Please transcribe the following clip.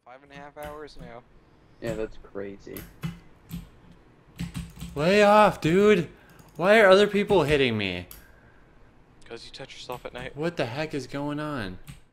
5.5 hours now. Yeah, that's crazy. Lay off, dude. Why are other people hitting me? Because you touch yourself at night. What the heck is going on?